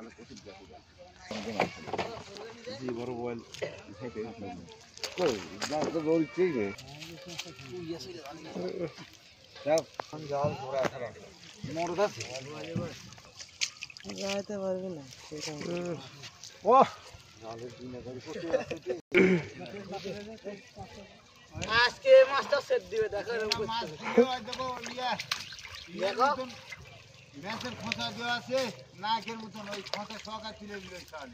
বড় বল যাইতে পারবি না ও আজকে মাছটা সেট দিবে দেখো দেখো ম্যাচের খোঁচা দেওয়া আছে নাকের মতন ওই খোঁচা সকা তুলে দিল তাহলে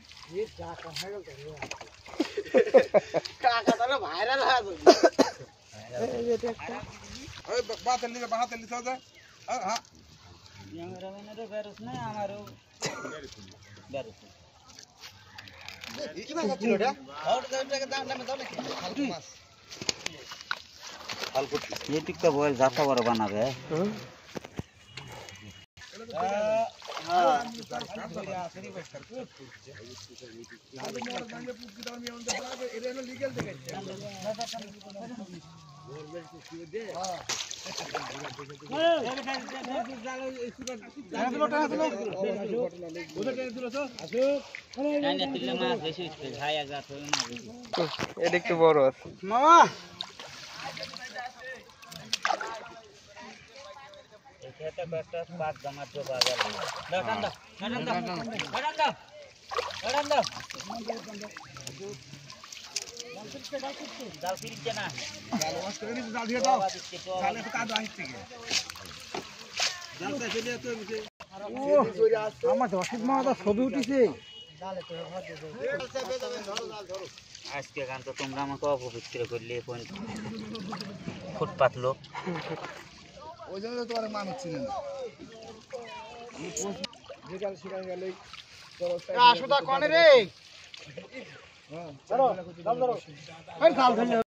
কাকা তাহলে ভাইরাল হয়ে যাবে ওই বাতেল নিবে বাহাতেল নিতে হবে হ্যাঁ ক্যামেরাম্যানেরও বেরোস না আমারও বেরোস কি মাছ ছিল এটা ये टिक्का बॉयल जाता बड़ा बना गया এটা একটু বড় আছে মামা এটা একটা পাঁচ জামার তো বাজার দাও জাল ফিরিচ্ছে না আমার রশিদ মামা ছবি উঠিছে আজকে গান তো তোমরা আমাকে অপবিত্র করলে ফুটপাত লোক ওই জন্য তোমার মানুষ ছিল না যেকাল সেখানে গেলে আসুদা কনে রে